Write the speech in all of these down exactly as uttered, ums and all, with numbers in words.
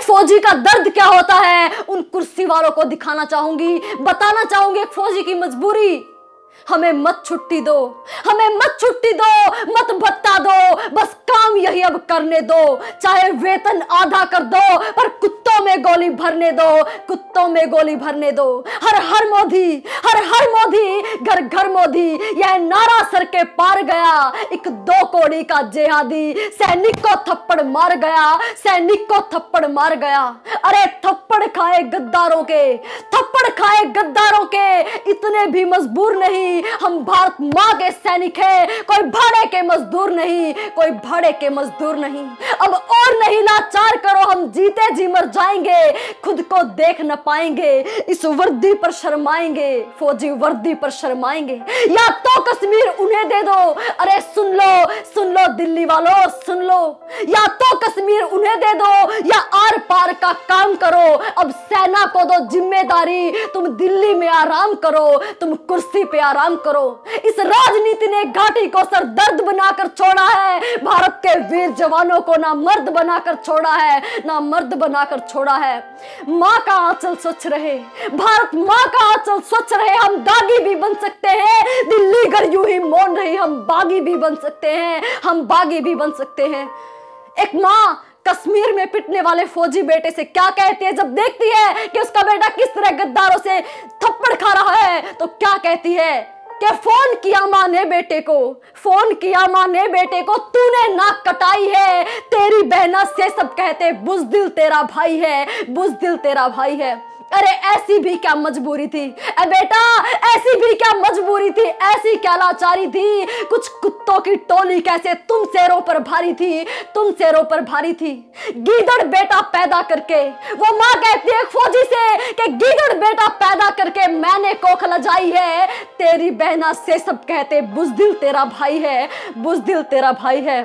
फौजी का दर्द क्या होता है उन कुर्सी वालों को दिखाना चाहूंगी, बताना चाहूंगी एक फौजी की मजबूरी। हमें मत छुट्टी दो, हमें मत छुट्टी दो, मत भत्ता दो, बस काम यही अब करने दो। चाहे वेतन आधा कर दो पर कुत्तों में गोली भरने दो, कुत्तों में गोली भरने दो। हर हर मोदी, हर हर मोदी, घर घर मोदी, यह नारा सर के पार गया। एक दो कोड़ी का जिहादी सैनिक को थप्पड़ मार गया, सैनिक को थप्पड़ मार गया। अरे थप्पड़ खाए गद्दारों के, थप्पड़ खाए गद्दारों के, इतने भी मजबूर नहीं। हम भारत माँ के सैनिक हैं, कोई भाड़े के मजदूर नहीं, कोई भाड़े के मजदूर नहीं। अब और नहीं लाचार करो, हम जीते जी मर जाएंगे, खुद को देख न पाएंगे, इस वर्दी पर शर्माएंगे, फौजी वर्दी पर शर्माएंगे। या तो कश्मीर उन्हें दे दो, अरे सुन लो, सुन लो दिल्ली वालों, सुन लो, या तो कश्मीर उन्हें दे दो या आर पार का काम करो। अब सेना को दो जिम्मेदारी, तुम दिल्ली में आराम करो, तुम कुर्सी पे आराम करो। इस राजनीति ने घाटी को सर दर्द बनाकर छोड़ा है, भारत के वीर जवानों को ना मर्द बनाकर छोड़ा है, ना मर्द बनाकर छोड़ा है। माँ का आंचल स्वच्छ रहे, भारत माँ का आंचल स्वच्छ रहे। हम दागी भी बन सकते हैं, दिल्ली अगर यूं ही मौन रही, हम बागी भी बन सकते हैं, हम बागी भी बन सकते हैं। एक माँ कश्मीर में पिटने वाले फौजी बेटे से क्या कहती है जब देखती है कि उसका बेटा किस तरह गद्दारों से थप्पड़ खा रहा है, तो क्या कहती है कि फोन किया माँ ने बेटे को, फोन किया माँ ने बेटे को, तूने नाक कटाई है, तेरी बहना से सब कहते बुज़दिल तेरा भाई है, बुज़दिल तेरा भाई है। अरे ऐसी भी क्या मजबूरी थी ए बेटा, ऐसी भी क्या मजबूरी थी, ऐसी क्या लाचारी थी, कुछ कुत्तों की टोली कैसे तुम शेरों पर भारी थी, तुम शेरों पर भारी थी। गीदड़ बेटा पैदा करके, वो माँ कहती है फौजी से कि गीदड़ बेटा पैदा करके मैंने कोख लजाई है, तेरी बहना से सब कहते बुज़दिल तेरा भाई है, बुज़दिल तेरा भाई है।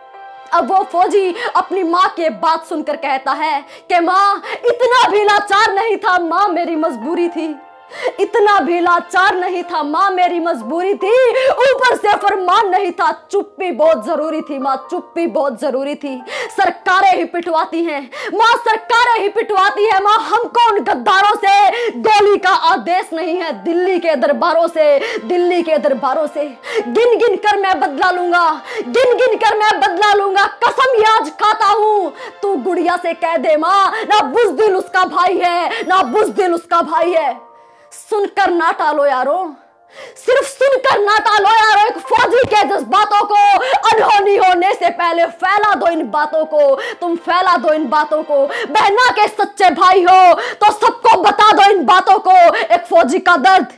अब वो फौजी अपनी माँ की बात सुनकर कहता है कि माँ इतना भी लाचार नहीं था, माँ मेरी मजबूरी थी, इतना भी लाचार नहीं था, माँ मेरी मजबूरी थी, ऊपर से फरमान नहीं था, चुप्पी बहुत जरूरी थी माँ, चुप्पी बहुत जरूरी थी। सरकारें ही पिटवाती हैं माँ, सरकारें ही पिटवाती है माँ, हमको उन गद्दारों से गोली का आदेश नहीं है, दिल्ली के दरबारों से, दिल्ली के दरबारों से। गिन गिन कर मैं बदला लूंगा, गिन गिन कर मैं बदला लूंगा, कसम ये आज खाता हूँ। तू गुड़िया से कह दे माँ, ना बुज़दिल उसका भाई है, ना बुज़दिल उसका भाई है। सुनकर ना टालो यारो, सिर्फ सुनकर ना टालो यारो, एक फौजी के जज्बातों को अनहोनी होने से पहले फैला दो इन बातों को, तुम फैला दो इन बातों को। बहना के सच्चे भाई हो तो सबको बता दो इन बातों को, एक फौजी का दर्द।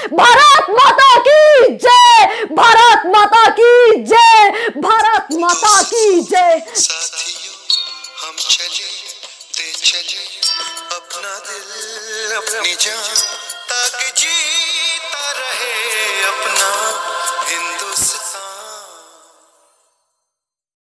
भारत माता की जय, भारत माता की जय, भारत माता की जय। हम चले ते चले, अपना दिल अपनी जान